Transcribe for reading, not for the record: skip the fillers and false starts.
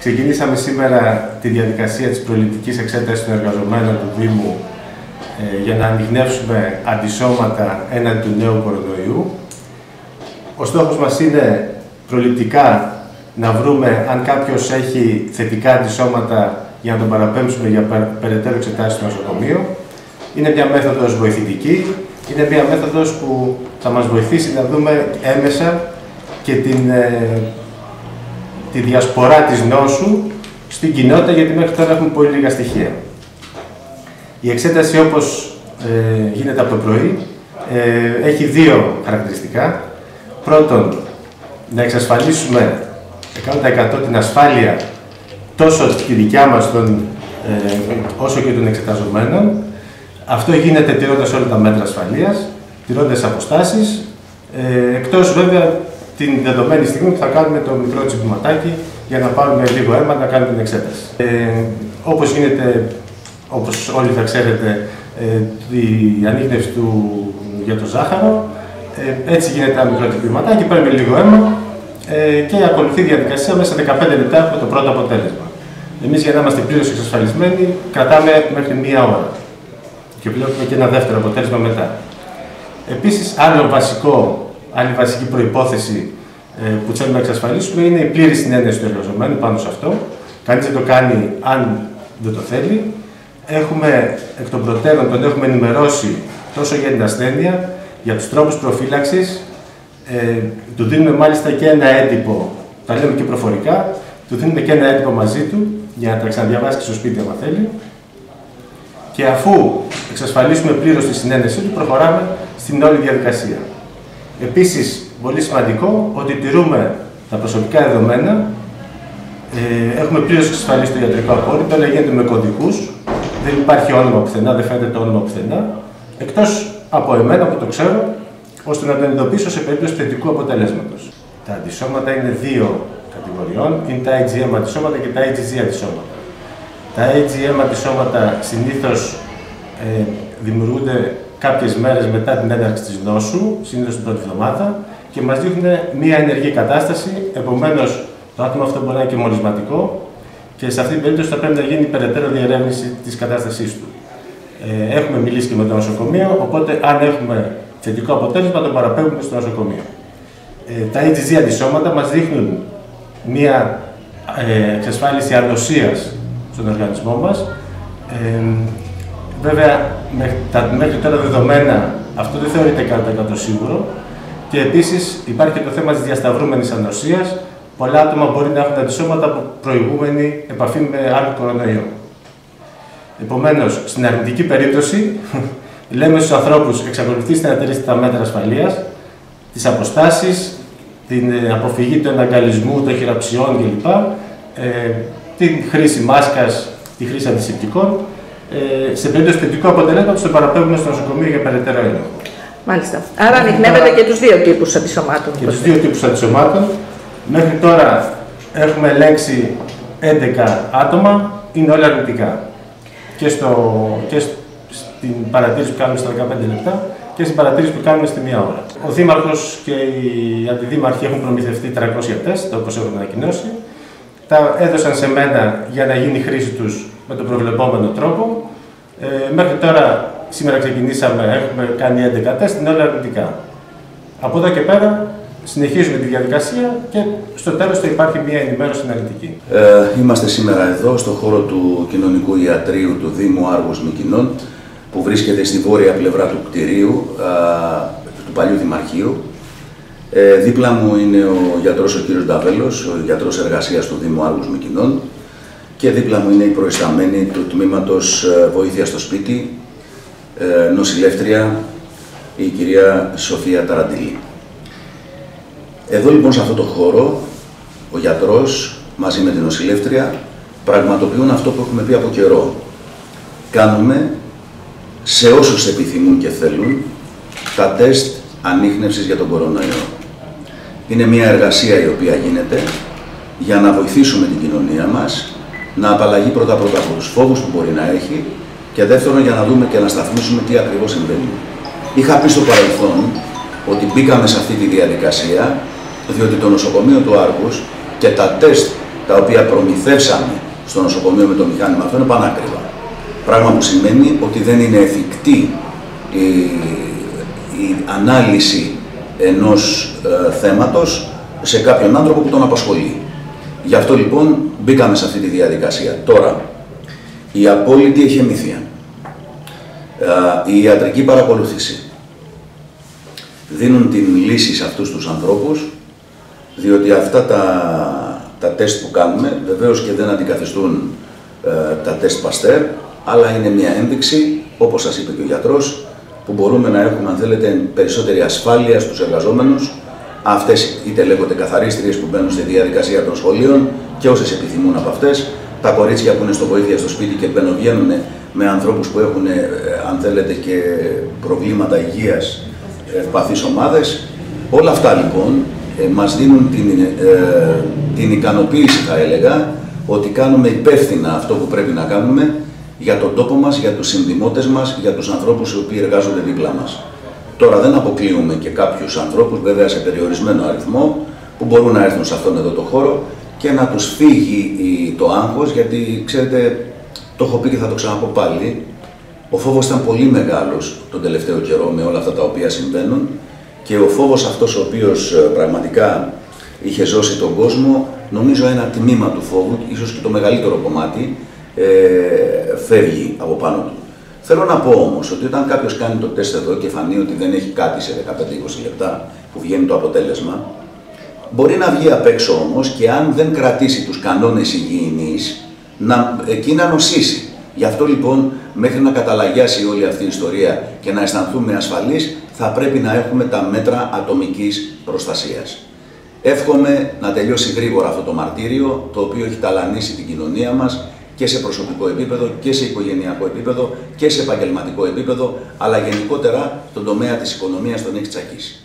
Ξεκινήσαμε σήμερα τη διαδικασία της προληπτικής εξέτασης των εργαζομένων του Δήμου για να ανιχνεύσουμε αντισώματα έναντι του νέου κορονοϊού. Ο στόχος μας είναι προληπτικά να βρούμε αν κάποιος έχει θετικά αντισώματα για να τον παραπέμψουμε για περαιτέρω εξετάσεις στο νοσοκομείο. Είναι μια μέθοδος βοηθητική, είναι μια μέθοδος που θα μας βοηθήσει να δούμε έμεσα και τη διασπορά της νόσου στην κοινότητα, γιατί μέχρι τώρα έχουμε πολύ λίγα στοιχεία. Η εξέταση, όπως γίνεται από το πρωί, έχει δύο χαρακτηριστικά. Πρώτον, να εξασφαλίσουμε 100% την ασφάλεια τόσο τη δικιά μας όσο και των εξεταζομένων. Αυτό γίνεται τηρώντας όλα τα μέτρα ασφαλείας, τηρώντας αποστάσεις, εκτός βέβαια την δεδομένη στιγμή που θα κάνουμε το μικρό τσιμπηματάκι για να πάρουμε λίγο αίμα να κάνουμε την εξέταση. Όπως γίνεται, όπως όλοι θα ξέρετε, η ανίχνευση για το ζάχαρο, έτσι γίνεται ένα μικρό τσιμπηματάκι, παίρνουμε λίγο αίμα και ακολουθεί η διαδικασία μέσα σε 15 λεπτά από το πρώτο αποτέλεσμα. Εμείς, για να είμαστε πλήρως εξασφαλισμένοι, κρατάμε μέχρι μία ώρα και βλέπουμε και ένα δεύτερο αποτέλεσμα μετά. Επίσης, άλλη βασική προϋπόθεση που θέλουμε να εξασφαλίσουμε είναι η πλήρη συνένεση του εργαζομένου πάνω σε αυτό. Κανείς δεν το κάνει αν δεν το θέλει. Εκ των προτέρων τον έχουμε ενημερώσει τόσο για την ασθένεια, για τους τρόπους προφύλαξης. Του δίνουμε μάλιστα και ένα έντυπο, τα λέμε και προφορικά, του δίνουμε και ένα έντυπο μαζί του για να τα ξαναδιαβάσει και στο σπίτι άμα θέλει. Και αφού εξασφαλίσουμε πλήρως τη συνένεσή του, προχωράμε στην όλη διαδικασία. Επίσης, πολύ σημαντικό, ότι τηρούμε τα προσωπικά δεδομένα, έχουμε πλήρως εξασφαλίσει το ιατρικό απόρριτο, όλα γίνεται με κωδικούς, δεν υπάρχει όνομα πουθενά, δεν φαίνεται το όνομα πουθενά, εκτός από εμένα που το ξέρω, ώστε να το εντοπίσω σε περίπτωση θετικού αποτελέσματος. Τα αντισώματα είναι δύο κατηγοριών, είναι τα IgM αντισώματα και τα IgG αντισώματα. Τα IgM αντισώματα συνήθως δημιουργούνται κάποιες μέρες μετά την έναρξη της νόσου, συνήθως την πρώτη εβδομάδα, και μας δείχνουν μία ενεργή κατάσταση. Επομένως, το άτομο αυτό μπορεί να είναι και μολυσματικό και σε αυτή την περίπτωση θα πρέπει να γίνει περαιτέρω διερεύνηση της κατάστασής του. Έχουμε μιλήσει και με το νοσοκομείο, οπότε αν έχουμε θετικό αποτέλεσμα, τον παραπέμπουμε στο νοσοκομείο. Τα IgG αντισώματα μας δείχνουν μία εξασφάλιση ανοσίας στον οργανισμό μας. Βέβαια, μέχρι τώρα δεδομένα αυτό δεν θεωρείται 100% σίγουρο, και επίσης υπάρχει και το θέμα της διασταυρούμενης ανοσίας. Πολλά άτομα μπορεί να έχουν αντισώματα από προηγούμενη επαφή με άλλο κορονοϊό. Επομένως, στην αρνητική περίπτωση, λέμε στους ανθρώπους εξακολουθήστε να τηρήσετε τα μέτρα ασφαλείας, τις αποστάσεις, την αποφυγή του εναγκαλισμού, των χειραψιών κλπ. Την χρήση μάσκας, τη χρήση αντισηπτικών. Σε περίπτωση θετικού αποτελέσματος το παραπέμπουμε στο νοσοκομείο για περαιτέρω έλεγχο. Μάλιστα. Άρα ανιχνεύεται και τους δύο τύπους αντισωμάτων. Και τους δύο τύπους αντισωμάτων. Μέχρι τώρα έχουμε ελέγξει 11 άτομα, είναι όλα αρνητικά. Και στην παρατήρηση που κάνουμε στα 15 λεπτά και στην παρατήρηση που κάνουμε στη 1 ώρα. Ο Δήμαρχος και οι αντιδήμαρχοι έχουν προμηθευτεί 300 τεστ, όπως έχουν ανακοινώσει. Τα έδωσαν σε μένα για να γίνει χρήση τους με τον προβλεπόμενο τρόπο. Μέχρι τώρα, σήμερα ξεκινήσαμε, έχουμε κάνει 11 τεστ, είναι όλα αρνητικά. Από εδώ και πέρα συνεχίζουμε τη διαδικασία και στο τέλος θα υπάρχει μια ενημέρωση αναλυτική. Είμαστε σήμερα εδώ στο χώρο του Κοινωνικού Ιατρείου του Δήμου Άργους Μυκηνών, που βρίσκεται στη βόρεια πλευρά του κτηρίου του παλιού Δημαρχείου. Δίπλα μου είναι ο γιατρός ο κύριος Νταβέλος, ο γιατρός εργασίας του Δήμου Άργους Μυκηνών, και δίπλα μου είναι η προϊσταμένη του τμήματος βοήθεια στο σπίτι, νοσηλεύτρια, η κυρία Σοφία Ταραντιλή. Εδώ λοιπόν σε αυτό το χώρο, ο γιατρός μαζί με την νοσηλεύτρια πραγματοποιούν αυτό που έχουμε πει από καιρό. Κάνουμε σε όσους επιθυμούν και θέλουν τα τεστ ανίχνευσης για τον κορονοϊό. Είναι μια εργασία η οποία γίνεται για να βοηθήσουμε την κοινωνία μας να απαλλαγεί πρώτα από τους φόβους που μπορεί να έχει, και δεύτερον για να δούμε και να σταθμίσουμε τι ακριβώς συμβαίνει. Είχα πει στο παρελθόν ότι μπήκαμε σε αυτή τη διαδικασία διότι το νοσοκομείο του Άργους και τα τεστ τα οποία προμηθεύσαμε στο νοσοκομείο με το μηχάνημα αυτό είναι πανάκριβα. Πράγμα που σημαίνει ότι δεν είναι εφικτή η ανάλυση ενός θέματος σε κάποιον άνθρωπο που τον απασχολεί. Γι' αυτό λοιπόν μπήκαμε σε αυτή τη διαδικασία. Τώρα, η απόλυτη εχεμήθεια, η ιατρική παρακολούθηση δίνουν την λύση σε αυτούς τους ανθρώπους, διότι αυτά τα τεστ που κάνουμε βεβαίως και δεν αντικαθιστούν τα τεστ Παστέρ, αλλά είναι μια ένδειξη, όπως σας είπε και ο γιατρός, που μπορούμε να έχουμε, αν θέλετε, περισσότερη ασφάλεια στους εργαζόμενους. Αυτές είτε λέγονται καθαρίστριες που μπαίνουν στη διαδικασία των σχολείων και όσες επιθυμούν από αυτές, τα κορίτσια που είναι στο βοήθεια στο σπίτι και βγαίνουν με ανθρώπους που έχουν, αν θέλετε, και προβλήματα υγείας, ευπαθείς ομάδες. Όλα αυτά λοιπόν μας δίνουν την ικανοποίηση, θα έλεγα, ότι κάνουμε υπεύθυνα αυτό που πρέπει να κάνουμε για τον τόπο μας, για τους συνδημότες μας, για τους ανθρώπους οι οποίοι εργάζονται δίπλα μας. Τώρα δεν αποκλείουμε και κάποιους ανθρώπους, βέβαια σε περιορισμένο αριθμό, που μπορούν να έρθουν σε αυτόν εδώ το χώρο και να τους φύγει το άγχος, γιατί ξέρετε, το έχω πει και θα το ξαναπώ πάλι, ο φόβος ήταν πολύ μεγάλος τον τελευταίο καιρό με όλα αυτά τα οποία συμβαίνουν και ο φόβος αυτός ο οποίος πραγματικά είχε ζώσει τον κόσμο, νομίζω ένα τμήμα του φόβου, ίσως και το μεγαλύτερο κομμάτι, φεύγει από πάνω του. Θέλω να πω όμως ότι όταν κάποιος κάνει το τεστ εδώ και φανεί ότι δεν έχει κάτι σε 15-20 λεπτά που βγαίνει το αποτέλεσμα, μπορεί να βγει απ' έξω όμως και αν δεν κρατήσει τους κανόνες υγιεινής, εκεί να νοσήσει. Γι' αυτό λοιπόν, μέχρι να καταλαγιάσει όλη αυτή η ιστορία και να αισθανθούμε ασφαλείς, θα πρέπει να έχουμε τα μέτρα ατομικής προστασίας. Εύχομαι να τελειώσει γρήγορα αυτό το μαρτύριο, το οποίο έχει ταλανίσει την κοινωνία μας και σε προσωπικό επίπεδο και σε οικογενειακό επίπεδο και σε επαγγελματικό επίπεδο, αλλά γενικότερα τον τομέα της οικονομίας τον έχει τσακίσει.